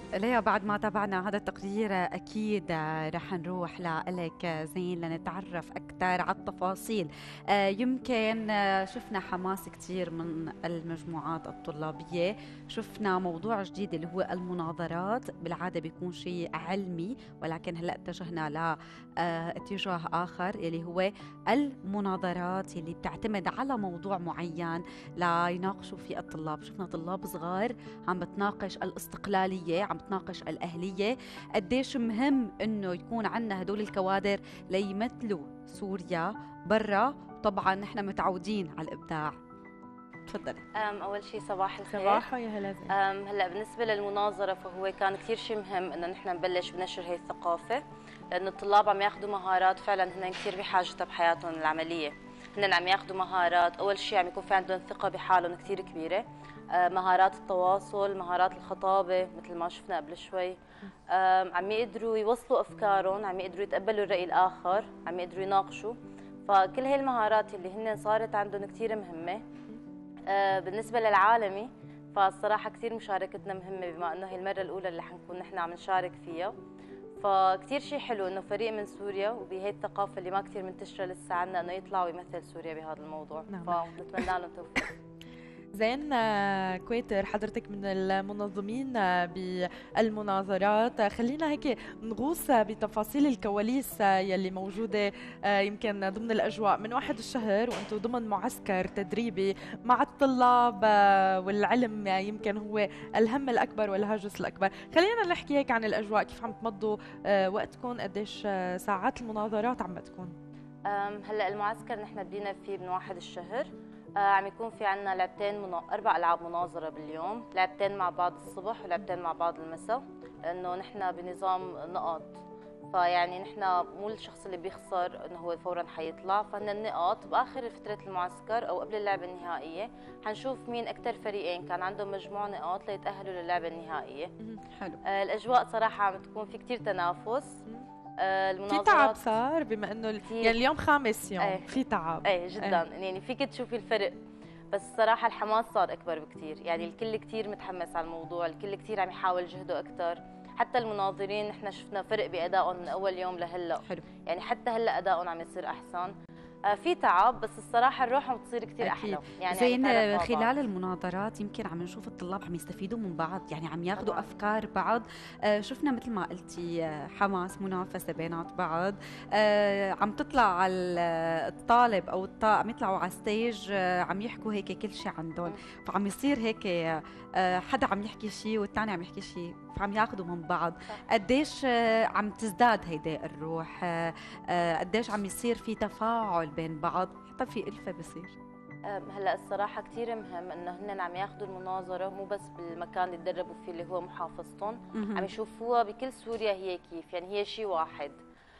ليا بعد ما تابعنا هذا التقرير أكيد رح نروح لك زين لنتعرف أكثر على التفاصيل. يمكن شفنا حماس كثير من المجموعات الطلابية، شفنا موضوع جديد اللي هو المناظرات. بالعادة بيكون شيء علمي، ولكن هلأ اتجهنا لاتجاه آخر اللي هو المناظرات اللي بتعتمد على موضوع معين ليناقشوا فيه الطلاب. شفنا طلاب صغار عم بتناقش الاستقلالية، عم بتناقش الأهلية، قديش مهم إنه يكون عنا هدول الكوادر ليمثلوا سوريا برا. طبعا نحن متعودين على الإبداع. تفضلي. اول شيء صباح الخير. صباحو يا هلا زين. هلا بالنسبه للمناظره فهو كان كثير شيء مهم انه نحن نبلش بنشر هي الثقافه، لانه الطلاب عم ياخذوا مهارات فعلا هن كثير بحاجتها بحياتهم العمليه. هن عم ياخذوا مهارات، اول شيء عم يكون في عندهم ثقه بحالهم كثير كبيره، مهارات التواصل، مهارات الخطابه مثل ما شفنا قبل شوي، عم يقدروا يوصلوا افكارهم، عم يقدروا يتقبلوا الراي الاخر، عم يقدروا يناقشوا. فكل هي المهارات اللي هن صارت عندهم كثير مهمه. بالنسبة للعالمي فالصراحة كثير مشاركتنا مهمة، بما أنه هي المرة الأولى اللي حنكون نحن عم نشارك فيها. فكثير شيء حلو إنه فريق من سوريا وبهي الثقافة اللي ما كثير منتشرة لسه عنا إنه يطلع ويمثل سوريا بهذا الموضوع. نعم. فنتمنى لهم توفيق. زين. كويتر، حضرتك من المنظمين بالمناظرات، خلينا هيك نغوص بتفاصيل الكواليس يلي موجودة يمكن ضمن الأجواء. من 1 الشهر وأنتم ضمن معسكر تدريبي مع الطلاب، والعلم يمكن هو الهم الأكبر والهاجس الأكبر. خلينا نحكي هيك عن الأجواء، كيف عم تمضوا وقتكم، قديش ساعات المناظرات عم بتكون؟ هلا المعسكر نحن بدينا فيه من 1 الشهر. عم يكون في عنا لعبتين 4 ألعاب مناظرة باليوم، لعبتين مع بعض الصبح ولعبتين مع بعض المساء، لأنه نحن بنظام نقاط. فيعني نحن مو الشخص اللي بيخسر انه هو فورا حيطلع، فهن النقاط باخر فتره المعسكر او قبل اللعبه النهائيه حنشوف مين اكثر فريقين كان عندهم مجموع نقاط ليتاهلوا للعبه النهائيه. حلو. الاجواء صراحه عم تكون في كثير تنافس. في تعب صار بما انه يعني اليوم 5 يوم. ايه في تعب. ايه جدا. ايه. يعني فيك تشوفي الفرق، بس الصراحه الحماس صار اكبر بكثير. يعني الكل كثير متحمس على الموضوع، الكل كثير عم يحاول جهده اكثر. حتى المناظرين نحن شفنا فرق بادائهم من اول يوم لهلا. حلو. يعني حتى هلا ادائهم عم يصير احسن. في تعب، بس الصراحه الروح عم تصير كثير احلى. يعني زين. خلال المناظرات يمكن عم نشوف الطلاب عم يستفيدوا من بعض، يعني عم ياخذوا طبعاً. افكار بعض. شفنا مثل ما قلتي حماس، منافسه بينات بعض. عم تطلع الطالب او عم يطلعوا على الستيج، عم يحكوا هيك كل شيء عندهم، فعم يصير هيك حدا عم يحكي شيء والثاني عم يحكي شيء، فعم ياخذوا من بعض. قديش عم تزداد هيدي الروح، قديش عم يصير في تفاعل بين بعض، حتى في ألفة بصير. هلا الصراحه كثير مهم انه هن عم ياخذوا المناظره مو بس بالمكان اللي تدربوا فيه اللي هو محافظتهم، عم يشوفوها بكل سوريا هي كيف، يعني هي شيء واحد.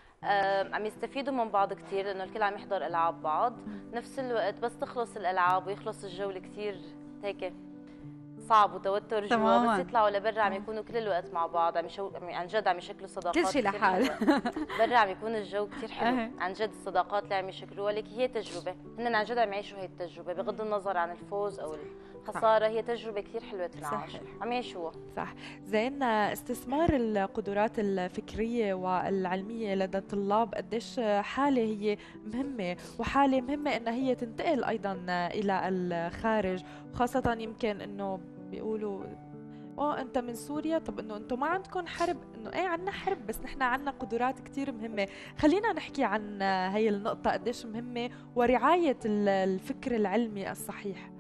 عم يستفيدوا من بعض كثير لانه الكل عم يحضر العاب بعض. نفس الوقت بس تخلص الالعاب ويخلص الجو كثير هيك صعب وتوتر جوا، بس يطلعوا لبرا عم يكونوا كل الوقت مع بعض، عن جد عم يشكلوا صداقات كل شيء لحال. برا عم يكون الجو كثير حلو. عن جد الصداقات اللي عم يشكلوها لك هي تجربه، هن عن جد عم يعيشوا هي التجربه بغض النظر عن الفوز او الخساره. هي تجربه كثير حلوه تنعاش، عم يعيشوها. صح. زين. استثمار القدرات الفكريه والعلميه لدى الطلاب قديش حاله هي مهمه، وحاله مهمه انها هي تنتقل ايضا الى الخارج، وخاصه يمكن انه بيقولوا انت من سوريا، طب انه انتم ما عندكم حرب، انه ايه عندنا حرب بس نحن عندنا قدرات كتير مهمة. خلينا نحكي عن هي النقطة قديش مهمة، ورعاية الفكر العلمي الصحيح.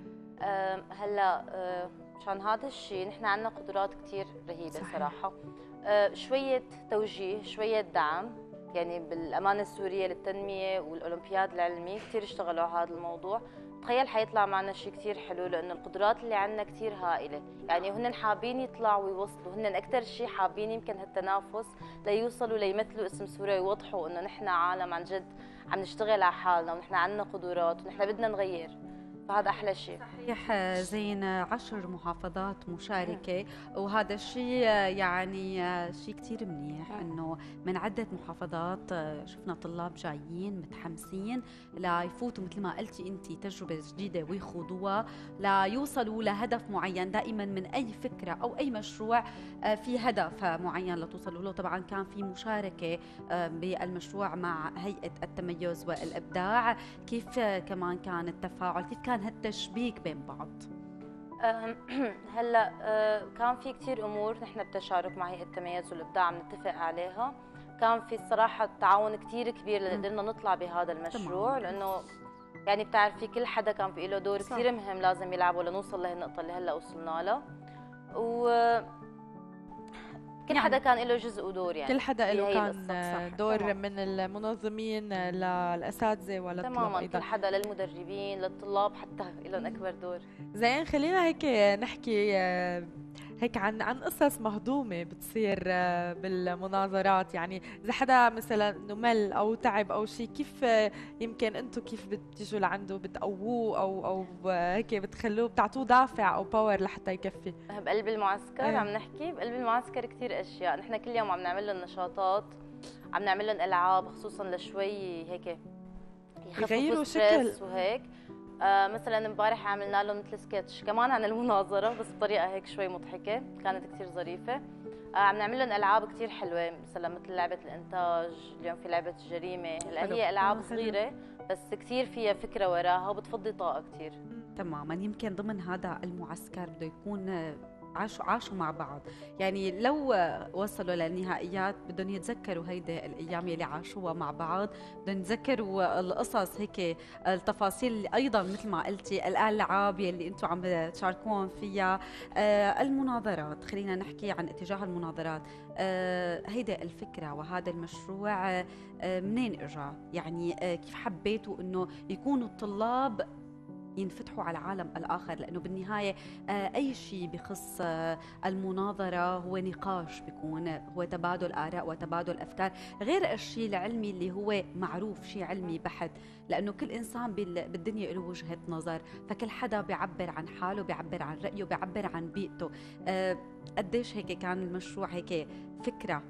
هلا مشان هذا الشيء نحن عندنا قدرات كتير رهيبة. صحيح. صراحة شوية توجيه، شوية دعم. يعني بالأمانة السورية للتنمية والأولمبياد العلمي كتير اشتغلوا على هذا الموضوع. تخيل حيطلع معنا شيء كثير حلو، لانه القدرات اللي عندنا كثير هائله. يعني هن حابين يطلعوا ويوصلوا، هن اكثر شيء حابين يمكن هالتنافس ليوصلوا ليمثلوا اسم سوريا ويوضحوا انه نحن عالم عن جد عم نشتغل على حالنا ونحن عندنا قدرات ونحن بدنا نغير. فهذا احلى شيء. صحيح زين، 10 محافظات مشاركة، وهذا الشيء يعني شيء كتير منيح انه من عدة محافظات شفنا طلاب جايين متحمسين ليفوتوا مثل ما قلتي انت تجربة جديدة ويخوضوها ليوصلوا لهدف معين. دائما من اي فكرة او اي مشروع في هدف معين لتوصلوا له. طبعا كان في مشاركة بالمشروع مع هيئة التميز والإبداع، كيف كمان كان التفاعل، كيف كان هالتشبيك بين بعض؟ هلا كان في كثير امور نحن بالتشارك مع هيئه التميز والابداع عم نتفق عليها. كان في الصراحه تعاون كثير كبير لقدرنا نطلع بهذا المشروع، لانه يعني بتعرفي كل حدا كان في له دور كثير مهم لازم يلعبه لنوصل لهالنقطه اللي هلا وصلنا لها. و كل حدا كان له جزء ودور، يعني كل حدا له كان دور طبعا. من المنظمين للاساتذه وللطلاب تماما ايضا، كل حدا للمدربين للطلاب حتى لهم اكبر دور. زين، خلينا هيك نحكي هيك عن قصص مهضومه بتصير بالمناظرات. يعني اذا حدا مثلا انه مل او تعب او شيء، كيف يمكن انتم كيف بتجوا لعنده بتقووه او هيك بتخلوه بتعطوه دافع او باور لحتى يكفي؟ بقلب المعسكر عم نحكي، بقلب المعسكر كثير اشياء. نحن كل يوم عم نعمل لهم نشاطات، عم نعمل لهم العاب خصوصا لشوي هيك يغيروا شكل وهيك. مثلا امبارح عملنا لهم مثل سكتش كمان عن المناظره، بس بطريقه هيك شوي مضحكه، كانت كثير ظريفه. عم نعمل لهم العاب كثير حلوه، مثلا مثل لعبه الانتاج، اليوم في لعبه الجريمه. هلا هي العاب صغيره بس كثير فيها فكره وراها وبتفضي طاقه كثير. تماما. يمكن ضمن هذا المعسكر بده يكون عاشوا مع بعض. يعني لو وصلوا للنهائيات بدهم يتذكروا هيدي الايام اللي عاشوها مع بعض، بدهم يتذكروا القصص هيك، التفاصيل اللي ايضا مثل ما قلتي، الالعاب يلي انتم عم تشاركون فيها، المناظرات. خلينا نحكي عن اتجاه المناظرات. هيدي الفكره وهذا المشروع منين اجى؟ يعني كيف حبيتوا انه يكونوا الطلاب ينفتحوا على العالم الآخر؟ لأنه بالنهاية أي شيء بخص المناظرة هو نقاش، بيكون هو تبادل آراء وتبادل أفكار، غير الشيء العلمي اللي هو معروف شيء علمي بحت. لأنه كل إنسان بالدنيا له وجهة نظر، فكل حدا بيعبر عن حاله، بيعبر عن رأيه، بيعبر عن بيئته. قديش هيك كان المشروع هيك فكرة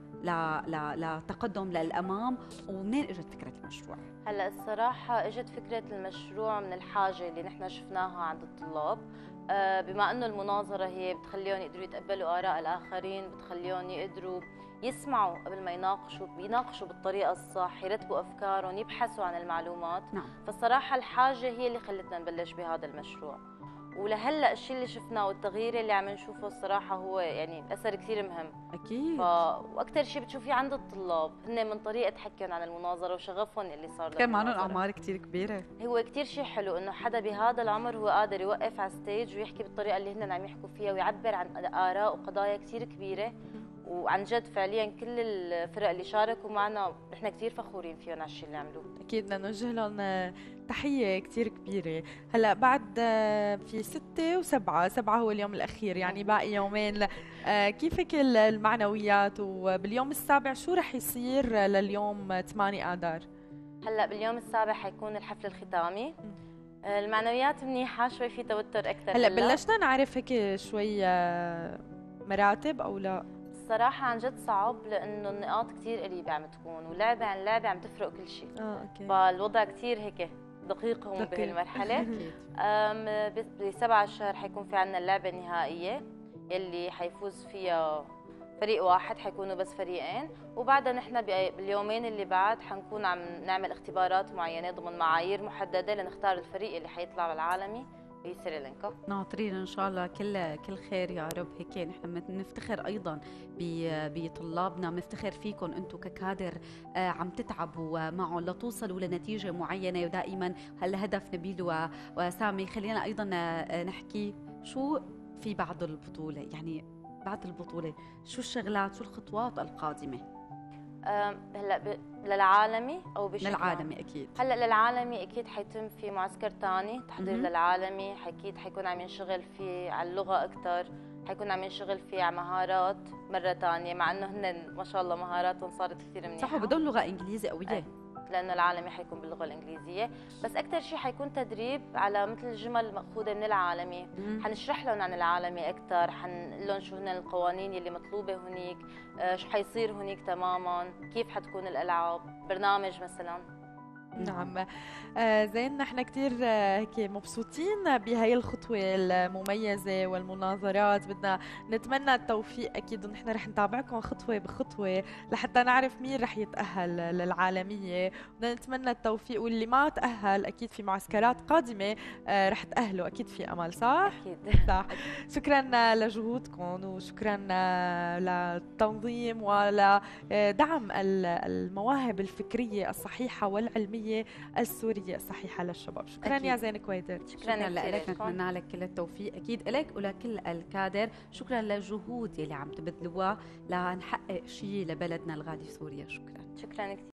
لتقدم للأمام؟ ومنين اجت فكرة المشروع؟ هلا الصراحة اجت فكرة المشروع من الحاجة اللي نحن شفناها عند الطلاب. بما انه المناظرة هي بتخليهم يقدروا يتقبلوا آراء الآخرين، بتخليهم يقدروا يسمعوا قبل ما يناقشوا بالطريقة الصح، يرتبوا أفكارهم، يبحثوا عن المعلومات. فالصراحة الحاجة هي اللي خلتنا نبلش بهذا المشروع. ولهلا الشيء اللي شفناه والتغيير اللي عم نشوفه الصراحه هو يعني اثر كثير مهم. اكيد. واكثر شيء بتشوفيه عند الطلاب هن من طريقه حكيهم عن المناظره وشغفهم اللي صار كان معهم اعمار كثير كبيره. هو كثير شيء حلو انه حدا بهذا العمر هو قادر يوقف على ستيج ويحكي بالطريقه اللي هن عم يحكوا فيها، ويعبر عن اراء وقضايا كثير كبيره. وعن جد فعليا كل الفرق اللي شاركوا معنا نحن كثير فخورين فيهم على الشيء اللي عملوه. اكيد بدنا نوجه لهم تحيه كثير كبيره. هلا بعد في 6 و7، 7 هو اليوم الاخير، يعني باقي يومين. كيف هيك المعنويات؟ وباليوم السابع شو رح يصير لليوم 8 آذار؟ هلا باليوم السابع حيكون الحفل الختامي. المعنويات منيحه، شوي في توتر اكثر. هلا بلشنا نعرف هيك شوي مراتب او لا؟ الصراحة عن جد صعب، لأنه النقاط كثير قريبة عم تكون، ولعبة عن لعبة عم تفرق كل شيء. أوكي. فالوضع كثير هيك دقيق هون بهالمرحلة. ب7 الشهر حيكون في عنا اللعبة النهائية يلي حيفوز فيها فريق واحد، حيكونوا بس فريقين. وبعدها نحن باليومين اللي بعد حنكون عم نعمل اختبارات معينة ضمن معايير محددة لنختار الفريق اللي حيطلع للعالمي بسريلانكا. ناطرين ان شاء الله كل خير يا رب. هيك نحن بنفتخر ايضا بطلابنا، بنفتخر فيكم انتم ككادر عم تتعبوا معهم لتوصلوا لنتيجه معينه، ودائما هالهدف نبيل. وسامي خلينا ايضا نحكي شو في بعد البطوله، يعني بعد البطوله شو الشغلات، شو الخطوات القادمه؟ هلا للعالمي او بشكل للعالمي اكيد. هلا للعالمي اكيد حيتم في معسكر ثاني تحضير للعالمي. اكيد حيكون عم ينشغل فيه على اللغه اكثر، حيكون عم ينشغل فيه على مهارات مره ثانيه، مع انه هن ما شاء الله مهاراتهم صارت كثير منيحه. صح، وبدهم لغه انجليزي قويه. لانه العالمي حيكون باللغه الانجليزيه، بس اكثر شيء حيكون تدريب على مثل جمل ماخوذه من العالمي. حنشرح لهم عن العالمي اكثر، حنقول لهم شو هن القوانين اللي مطلوبه هنيك، شو حيصير هنيك تماما، كيف حتكون الالعاب، برنامج مثلا. نعم. زين، نحن كتير هيك مبسوطين بهاي الخطوة المميزة والمناظرات. بدنا نتمنى التوفيق أكيد، ونحن رح نتابعكم خطوة بخطوة لحتى نعرف مين رح يتأهل للعالمية. بدنا نتمنى التوفيق، واللي ما تأهل أكيد في معسكرات قادمة رح تأهلوا، أكيد في أمل، صح؟ اكيد. صح. شكرا لجهودكم، وشكرا للتنظيم ولدعم المواهب الفكرية الصحيحة والعلمية السورية الصحيحة للشباب. شكرا أكيد. يا زين كويدر. شكرا لك، نتمنى لك كل التوفيق اكيد لك ولكل الكادر. شكرا للجهود اللي عم تبذلوها لنحقق شيء لبلدنا الغالي سوريا. شكرا شكرا كثير.